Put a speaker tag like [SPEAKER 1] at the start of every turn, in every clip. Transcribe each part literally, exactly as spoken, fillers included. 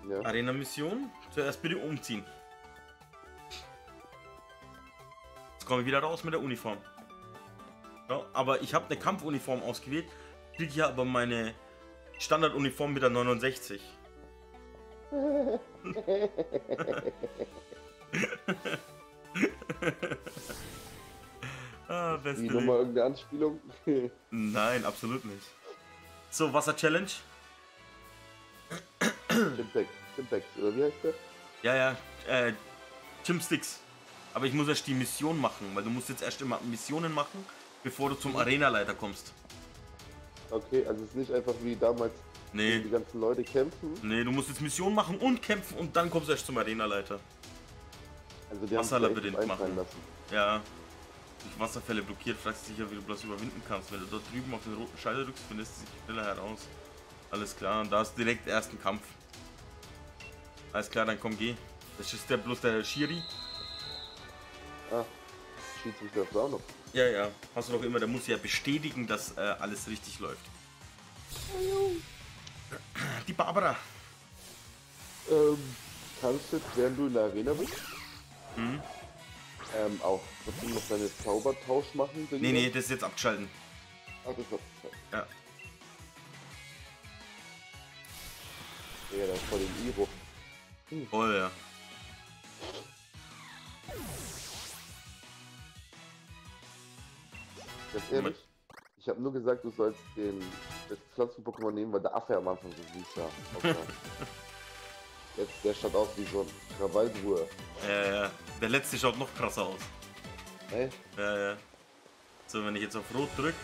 [SPEAKER 1] Ja.
[SPEAKER 2] Arena-Mission. Zuerst bitte umziehen. Jetzt komme ich wieder raus mit der Uniform. Ja, aber ich habe eine Kampfuniform ausgewählt. Kriege ja aber meine Standarduniform mit der neunundsechzig. Ah, beste
[SPEAKER 1] Wie nochmal irgendeine Anspielung?
[SPEAKER 2] Nein, absolut nicht. So, Wasser-Challenge.
[SPEAKER 1] Chimpex, Chimpex, oder wie heißt der?
[SPEAKER 2] Ja, ja, äh, Chimsticks. Aber ich muss erst die Mission machen, weil du musst jetzt erst immer Missionen machen, bevor du zum Arenaleiter kommst.
[SPEAKER 1] Okay, also es ist nicht einfach wie damals,
[SPEAKER 2] Nee.
[SPEAKER 1] die ganzen Leute kämpfen.
[SPEAKER 2] Nee, du musst jetzt Mission machen und kämpfen und dann kommst du erst zum Arenaleiter.
[SPEAKER 1] Also die haben sich
[SPEAKER 2] Wasserlabyrinth
[SPEAKER 1] echt einfallen
[SPEAKER 2] machen.
[SPEAKER 1] lassen.
[SPEAKER 2] Ja. Durch Wasserfälle blockiert, fragst du dich ja, wie du bloß überwinden kannst. Wenn du dort drüben auf den roten Schalter drückst, findest du sich schneller heraus. Alles klar, und da ist direkt ersten Kampf. Alles klar, dann komm, geh. Das ist der bloß der Schiri.
[SPEAKER 1] Ah, Schiedsrichter ist auch noch.
[SPEAKER 2] Ja, ja. Hast du doch immer, der muss ja bestätigen, dass äh, alles richtig läuft. Die Barbara.
[SPEAKER 1] Ähm, kannst du, während du in der Arena bist,
[SPEAKER 2] Mhm.
[SPEAKER 1] ähm, auch trotzdem noch deine Zaubertausch machen? Dinge?
[SPEAKER 2] Nee, nee, das ist jetzt abgeschalten.
[SPEAKER 1] Ah, das hat
[SPEAKER 2] Ja.
[SPEAKER 1] ja, das ist voll den Iro.
[SPEAKER 2] Voll, ja.
[SPEAKER 1] Ganz ehrlich, ich habe nur gesagt, du sollst den das Pflanzen-Pokémon nehmen, weil der Affe am Anfang so süß sah. aussah. Jetzt, der schaut aus wie so ein Krawallbruder.
[SPEAKER 2] Ja, ja. Der letzte schaut noch krasser aus.
[SPEAKER 1] Hä?
[SPEAKER 2] Ja, ja. So, wenn ich jetzt auf Rot drücke.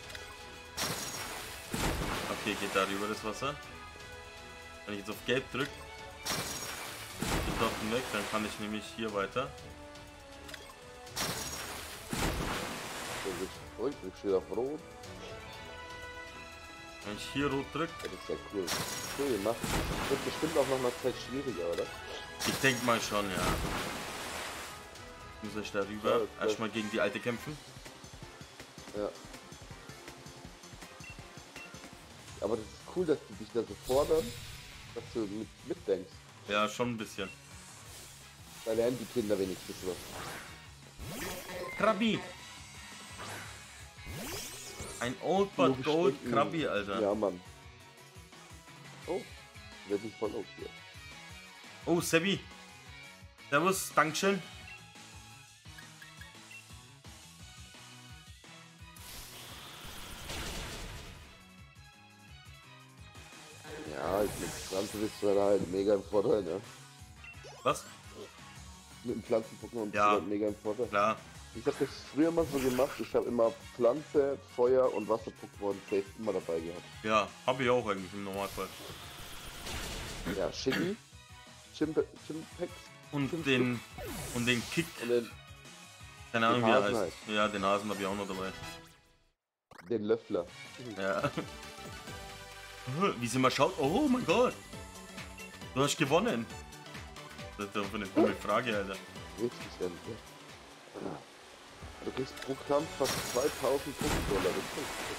[SPEAKER 2] Okay, geht darüber das Wasser. Wenn ich jetzt auf Gelb drücke, geht dort weg, dann kann ich nämlich hier weiter.
[SPEAKER 1] Der wird zurück, ich stehe auf Rot.
[SPEAKER 2] Wenn ich hier Rot drücke,
[SPEAKER 1] Das ist ja cool. Cool gemacht. Wird bestimmt auch noch mal Zeit schwieriger, oder?
[SPEAKER 2] ich denke mal schon, ja. Muss ich darüber
[SPEAKER 1] Ja, das-
[SPEAKER 2] erstmal gegen die alte kämpfen.
[SPEAKER 1] Ja. Aber das ist cool, dass die dich da so fordern, dass du mit, mitdenkst.
[SPEAKER 2] Ja, schon ein bisschen.
[SPEAKER 1] Da lernen die Kinder wenigstens was.
[SPEAKER 2] Krabi! Ein Old but
[SPEAKER 1] Logisch
[SPEAKER 2] Gold
[SPEAKER 1] denken.
[SPEAKER 2] Krabi, Alter.
[SPEAKER 1] Ja, Mann. Oh, wird nicht voll okay.
[SPEAKER 2] Oh, Sebi. Servus, Dankeschön.
[SPEAKER 1] Ja, mit Pflanzen bist du halt mega im Vorteil, ne?
[SPEAKER 2] Was?
[SPEAKER 1] Mit dem Pflanzen-Pokémon bist
[SPEAKER 2] Ja.
[SPEAKER 1] du halt mega im Vorteil.
[SPEAKER 2] Klar.
[SPEAKER 1] Ich habe das früher mal so gemacht, ich habe immer Pflanze, Feuer und Wasser-Pokémon safe immer dabei gehabt.
[SPEAKER 2] Ja, habe ich auch eigentlich im Normalfall.
[SPEAKER 1] Ja, Shiggy, Chimpe, Chimpex
[SPEAKER 2] Und
[SPEAKER 1] Chimp-
[SPEAKER 2] den und den Kick,
[SPEAKER 1] und den,
[SPEAKER 2] keine Ahnung
[SPEAKER 1] den
[SPEAKER 2] wie er
[SPEAKER 1] Hasen
[SPEAKER 2] heißt. Ja, den Hasen habe ich auch noch dabei.
[SPEAKER 1] den Löffler.
[SPEAKER 2] Ja. Wie sie mal schaut. Oh mein Gott. Du hast gewonnen. Das ist doch eine dumme Frage, Alter.
[SPEAKER 1] Richtig, denn. Ja. Du kriegst pro Kampf fast zweitausend Pokédollar. Das ist gut.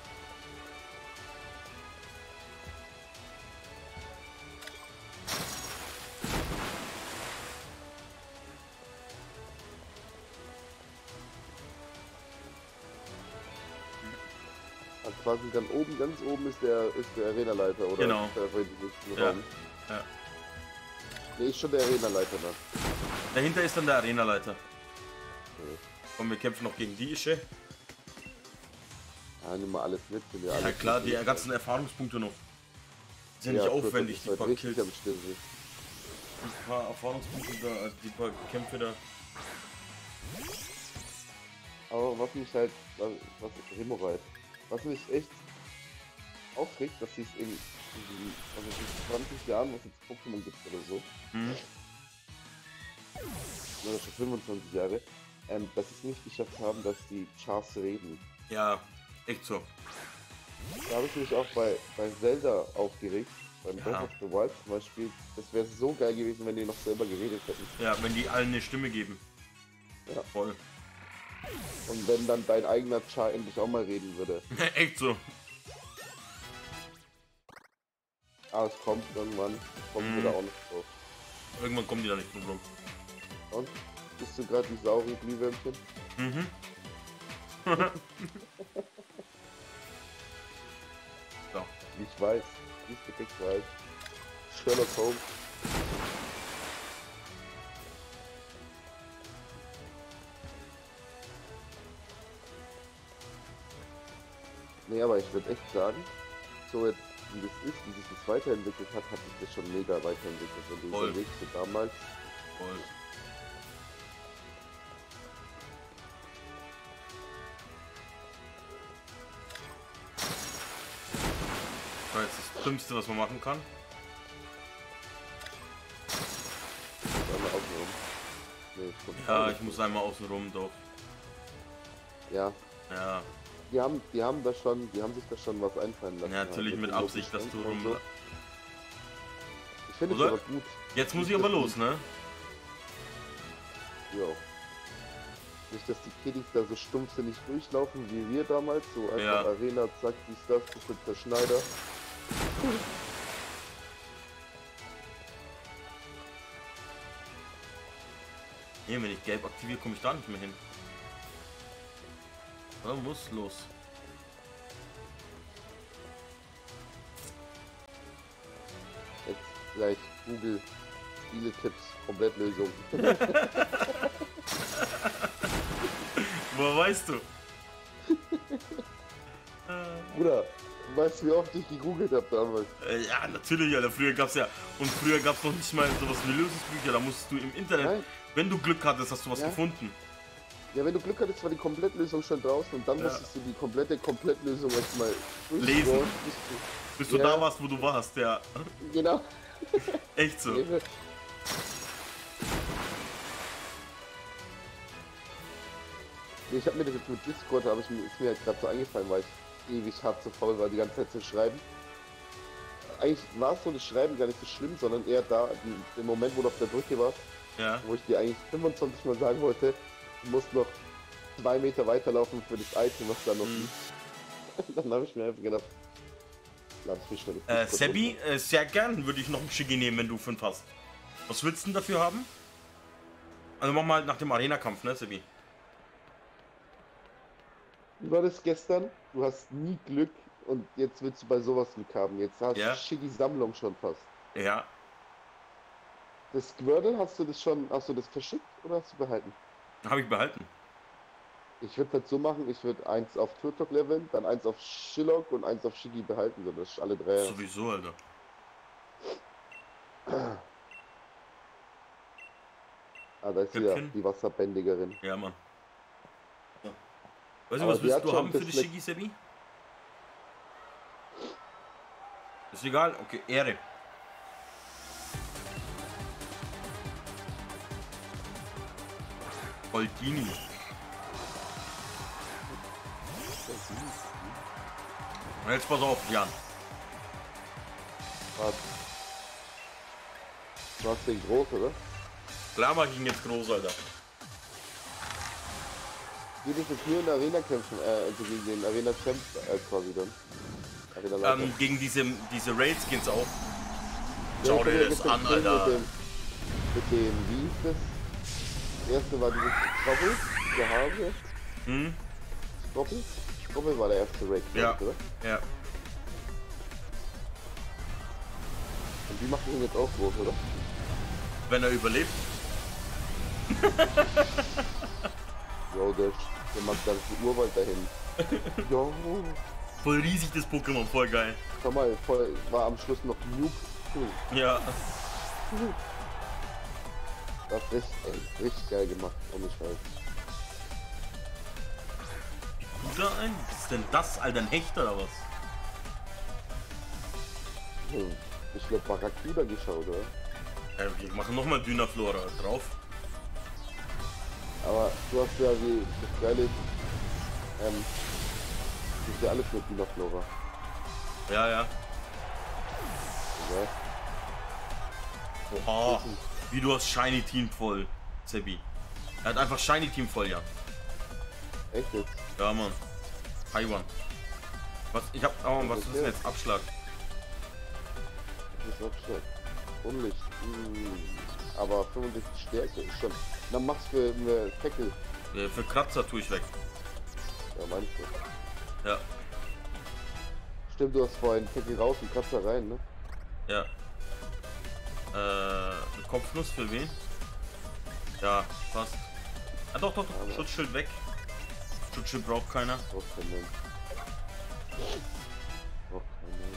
[SPEAKER 1] Also quasi dann oben, ganz oben ist der ist der Arenaleiter, oder?
[SPEAKER 2] Genau.
[SPEAKER 1] Der nächsten
[SPEAKER 2] Ja.
[SPEAKER 1] Raum.
[SPEAKER 2] Ja.
[SPEAKER 1] Nee, ist schon der Arenaleiter, ne?
[SPEAKER 2] Dahinter ist dann der Arenaleiter.
[SPEAKER 1] Okay.
[SPEAKER 2] Und wir kämpfen noch gegen die Ische.
[SPEAKER 1] Ja, nimm mal alles mit. Sind ja,
[SPEAKER 2] Ja
[SPEAKER 1] alles
[SPEAKER 2] klar,
[SPEAKER 1] mit.
[SPEAKER 2] die ganzen Erfahrungspunkte noch. Ist ja nicht
[SPEAKER 1] Ja,
[SPEAKER 2] aufwendig,
[SPEAKER 1] das
[SPEAKER 2] die
[SPEAKER 1] ist
[SPEAKER 2] paar
[SPEAKER 1] halt richtig
[SPEAKER 2] Kills.
[SPEAKER 1] am Stimmen.
[SPEAKER 2] Die paar Erfahrungspunkte da, also die paar Kämpfe da.
[SPEAKER 1] Aber was mich halt, was, was Remorai, was mich echt aufregt, dass sie es in, in also in zwanzig Jahren, was jetzt Pokémon gibt oder so,
[SPEAKER 2] Hm?
[SPEAKER 1] oder schon fünfundzwanzig Jahre, ähm, dass sie es nicht geschafft haben, dass die Chars reden.
[SPEAKER 2] Ja, echt so.
[SPEAKER 1] Da habe ich mich auch bei, bei Zelda aufgeregt, beim
[SPEAKER 2] Ja.
[SPEAKER 1] Breath of the Wild zum Beispiel. Das wäre so geil gewesen, wenn die noch selber geredet hätten.
[SPEAKER 2] Ja, wenn die allen eine Stimme geben.
[SPEAKER 1] Ja.
[SPEAKER 2] Voll.
[SPEAKER 1] Und wenn dann dein eigener Char endlich auch mal reden würde.
[SPEAKER 2] Echt so.
[SPEAKER 1] Ah, es kommt irgendwann. Kommen wir
[SPEAKER 2] Mhm.
[SPEAKER 1] da auch nicht drauf.
[SPEAKER 2] Irgendwann kommen die da nicht drum rum.
[SPEAKER 1] Und? Bist du gerade die saure Glühwürmchen?
[SPEAKER 2] Mhm. So.
[SPEAKER 1] Ich weiß. Ich direkt weiß. Sherlock Holmes. Nee, aber ich würde echt sagen, so jetzt wie das ist, wie sich das weiterentwickelt hat, hat sich das schon mega weiterentwickelt. Wenn du
[SPEAKER 2] Voll.
[SPEAKER 1] überlegst, so damals,
[SPEAKER 2] Voll. Das war jetzt das Dümmste, was man machen kann.
[SPEAKER 1] einmal außen rum. Nee, ich komm
[SPEAKER 2] Ja,
[SPEAKER 1] gar
[SPEAKER 2] ich
[SPEAKER 1] nicht.
[SPEAKER 2] muss einmal außen rum, doch.
[SPEAKER 1] Ja,
[SPEAKER 2] Ja,
[SPEAKER 1] die haben, die haben da schon, die haben sich da schon was einfallen lassen.
[SPEAKER 2] ja
[SPEAKER 1] halt,
[SPEAKER 2] natürlich mit
[SPEAKER 1] den
[SPEAKER 2] Absicht, dass du
[SPEAKER 1] Logo-Schränken und
[SPEAKER 2] rum...
[SPEAKER 1] so. Ich finde es
[SPEAKER 2] Oder?
[SPEAKER 1] aber gut.
[SPEAKER 2] Jetzt muss ich
[SPEAKER 1] Nicht,
[SPEAKER 2] aber
[SPEAKER 1] dass
[SPEAKER 2] los, ne?
[SPEAKER 1] die- Jo. Nicht, dass die Kiddies da so stumpfsinnig durchlaufen wie wir damals, so einfach
[SPEAKER 2] Ja.
[SPEAKER 1] Arena, zack, dies, das, das wird der Schneider.
[SPEAKER 2] Nee, wenn ich gelb aktiviere, komme ich da nicht mehr hin. Da muss los.
[SPEAKER 1] Jetzt gleich Google Spiele-Tipps, Komplettlösung.
[SPEAKER 2] Woher weißt du?
[SPEAKER 1] Bruder, weißt du, wie oft ich gegoogelt habe damals?
[SPEAKER 2] Äh, ja, natürlich, Alter. Früher gab's ja. Und früher gab's noch nicht mal sowas wie Lösungsbücher. Da musstest du im Internet,
[SPEAKER 1] Nein.
[SPEAKER 2] wenn du Glück hattest, hast du was
[SPEAKER 1] Ja.
[SPEAKER 2] gefunden.
[SPEAKER 1] Ja, wenn du Glück hattest, war die Komplettlösung schon draußen und dann
[SPEAKER 2] Ja.
[SPEAKER 1] musstest du die komplette Komplettlösung erstmal
[SPEAKER 2] Lesen.
[SPEAKER 1] durchscrollen,
[SPEAKER 2] Bis du
[SPEAKER 1] Ja.
[SPEAKER 2] da warst, wo du warst, ja.
[SPEAKER 1] bis du- Genau.
[SPEAKER 2] Echt so.
[SPEAKER 1] Nee, ich habe mir das jetzt mit Discord, aber ich, mir- ist mir halt gerade so eingefallen, weil ich ewig hart zu faul war, die ganze Zeit zu schreiben. Eigentlich war so das Schreiben gar nicht so schlimm, sondern eher da, die- der Moment, wo du auf der Brücke warst,
[SPEAKER 2] Ja.
[SPEAKER 1] wo ich dir eigentlich fünfundzwanzig Mal sagen wollte, du musst noch zwei Meter weiterlaufen für das Item, was da noch
[SPEAKER 2] Mhm.
[SPEAKER 1] liegt. Dann habe ich mir einfach gedacht, lass mich schnell. das
[SPEAKER 2] Äh,
[SPEAKER 1] Discord
[SPEAKER 2] Sebi, äh, sehr gern würde ich noch einen Shiggy nehmen, wenn du fünf hast. Was willst du denn dafür haben? Also mach mal nach dem Arena-Kampf, ne, Sebi?
[SPEAKER 1] Wie war das gestern? Du hast nie Glück und jetzt willst du bei sowas Glück haben. Jetzt hast
[SPEAKER 2] Ja.
[SPEAKER 1] du Shiggy Sammlung schon fast.
[SPEAKER 2] Ja.
[SPEAKER 1] Das Squirtle, hast du das schon, hast du das verschickt oder hast du behalten?
[SPEAKER 2] Habe ich behalten.
[SPEAKER 1] Ich würde das so machen, ich würde eins auf Turtok leveln, dann eins auf Shillock und eins auf Shiggy behalten, so dass ich alle drei.
[SPEAKER 2] Sowieso, Alter.
[SPEAKER 1] Ah, da ist sie ja,
[SPEAKER 2] Köpfchen.
[SPEAKER 1] die Wasserbändigerin.
[SPEAKER 2] Ja, Mann. Ja. Weißt du,
[SPEAKER 1] Aber
[SPEAKER 2] was
[SPEAKER 1] die
[SPEAKER 2] willst
[SPEAKER 1] hat
[SPEAKER 2] du
[SPEAKER 1] schon
[SPEAKER 2] haben für
[SPEAKER 1] das
[SPEAKER 2] die
[SPEAKER 1] Fleck-
[SPEAKER 2] Shiggy, Sebi? Ist egal, okay, Ehre. Goldini. Und jetzt pass auf, Jan.
[SPEAKER 1] Was? Du hast den groß, oder?
[SPEAKER 2] Klar mach ich ihn jetzt groß, Alter.
[SPEAKER 1] Geht es jetzt nur in Arena-Kämpfen, äh, also gegen den Arena-Champ äh, quasi dann? Arena
[SPEAKER 2] Ähm, gegen diese, diese Raids geht's auch.
[SPEAKER 1] Ja,
[SPEAKER 2] Schau
[SPEAKER 1] ich hab
[SPEAKER 2] dir
[SPEAKER 1] ja
[SPEAKER 2] das
[SPEAKER 1] gestern
[SPEAKER 2] an,
[SPEAKER 1] gesehen
[SPEAKER 2] Alter.
[SPEAKER 1] Mit dem, mit dem, wie hieß das? Das erste war dieses Trouble, der Hase.
[SPEAKER 2] Hm?
[SPEAKER 1] Trouble? Trouble war der erste Raid,
[SPEAKER 2] Ja.
[SPEAKER 1] oder?
[SPEAKER 2] Ja.
[SPEAKER 1] Und die machen ihn jetzt auch groß, oder?
[SPEAKER 2] Wenn er überlebt.
[SPEAKER 1] Jo, der, der macht ganzen Urwald dahin. Jo,
[SPEAKER 2] Voll riesig das Pokémon, voll geil.
[SPEAKER 1] schau mal, voll, war am Schluss noch Nuke. Hm,
[SPEAKER 2] Ja.
[SPEAKER 1] das ist richtig, ey, richtig geil gemacht, ohne Scheiß.
[SPEAKER 2] Gut da ein? Was ist denn das, Alter? Ein Hecht oder was?
[SPEAKER 1] Hm, ich glaub Barracuda geschaut, oder?
[SPEAKER 2] Ja, wir machen nochmal Dynaflora drauf.
[SPEAKER 1] Aber du hast ja wie das Geile ist, ähm, das ist ja alles mit Dynaflora.
[SPEAKER 2] Ja, ja.
[SPEAKER 1] Ja?
[SPEAKER 2] Oha. Wie du hast Shiny Team voll, Sebi. Er hat einfach Shiny Team voll, ja.
[SPEAKER 1] Echt jetzt?
[SPEAKER 2] Ja, Mann. Taiwan. Was? Ich hab. Oh, was ist denn jetzt? Abschlag.
[SPEAKER 1] Snapchat. Unlicht. Hm. Aber fünfundsechzig Stärke ist schon. Dann mach's für eine Tackle.
[SPEAKER 2] Ja, für Kratzer tue ich weg.
[SPEAKER 1] Ja, meinst du?
[SPEAKER 2] Ja.
[SPEAKER 1] Stimmt, du hast vorhin Tackle raus und Kratzer rein, ne?
[SPEAKER 2] Ja. Äh, eine Kopfnuss für wen? Ja, passt. Ah, doch, doch, doch.
[SPEAKER 1] Aber-
[SPEAKER 2] Schutzschild weg. Schutzschild braucht keiner.
[SPEAKER 1] Braucht kein Mensch. Braucht kein Mensch.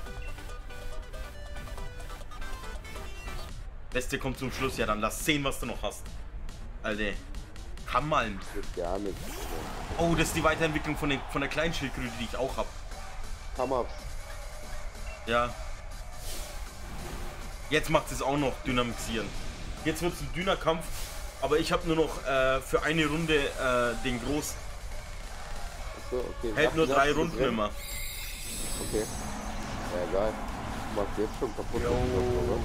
[SPEAKER 2] Beste kommt zum Schluss. Ja, dann lass sehen, was du noch hast. Alter. Hammalm.
[SPEAKER 1] Das wird gar nichts.
[SPEAKER 2] Oh, das ist die Weiterentwicklung von, den, von der kleinen Schildkröte, die ich auch habe.
[SPEAKER 1] Come-ups.
[SPEAKER 2] Ja. Jetzt macht es auch noch dynamisieren. Jetzt wird es ein dünner Kampf, aber ich habe nur noch äh, für eine Runde äh, den Groß.
[SPEAKER 1] Achso, okay.
[SPEAKER 2] Hält
[SPEAKER 1] Ach,
[SPEAKER 2] nur
[SPEAKER 1] du
[SPEAKER 2] drei
[SPEAKER 1] hast
[SPEAKER 2] Runden
[SPEAKER 1] das
[SPEAKER 2] immer.
[SPEAKER 1] Okay. Ja, egal. Du machst jetzt schon kaputt.
[SPEAKER 2] Jo.
[SPEAKER 1] Oder?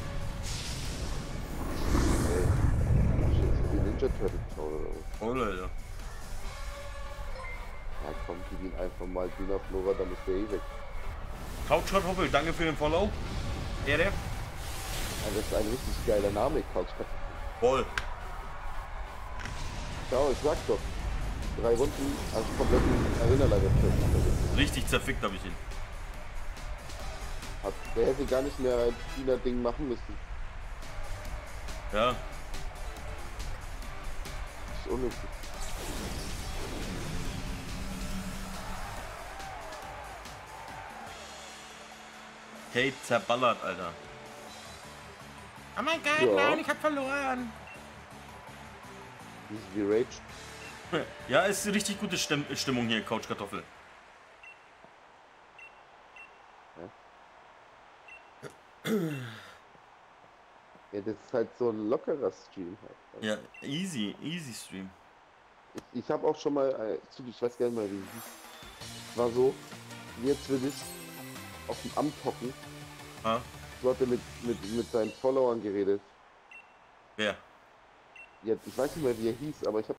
[SPEAKER 1] Ey. Shit, die Ninja Turtle Town oder was?
[SPEAKER 2] Oh Leute.
[SPEAKER 1] Ja komm, gib ihn einfach mal Dina Flora, dann ist der eh weg.
[SPEAKER 2] Couchshot Hoppel, danke für den Follow. Ehre.
[SPEAKER 1] Ja, das ist ein richtig geiler Name, Couch.
[SPEAKER 2] Voll.
[SPEAKER 1] Schau, ich sag doch. Drei Runden als kompletten Erinnerlager.
[SPEAKER 2] Richtig zerfickt habe ich ihn.
[SPEAKER 1] Hat, der hätte gar nicht mehr ein Dina-Ding machen müssen.
[SPEAKER 2] Ja.
[SPEAKER 1] Das ist unnötig.
[SPEAKER 2] Kate zerballert, Alter. Oh mein Gott,
[SPEAKER 1] Ja.
[SPEAKER 2] nein, ich hab verloren.
[SPEAKER 1] Die ist wie Rage.
[SPEAKER 2] Ja, ist eine richtig gute Stimm Stimmung hier, Couchkartoffel.
[SPEAKER 1] Ja, das ist halt so ein lockerer Stream halt.
[SPEAKER 2] Ja, easy, easy Stream.
[SPEAKER 1] Ich, ich habe auch schon mal, äh, ich weiß gar nicht mal wie es hieß. War so, jetzt will ich auf dem Amt hocken.
[SPEAKER 2] Ha?
[SPEAKER 1] Du hatte mit, mit, mit seinen Followern geredet.
[SPEAKER 2] Wer?
[SPEAKER 1] Jetzt, ich weiß nicht mehr wie er hieß, aber ich habe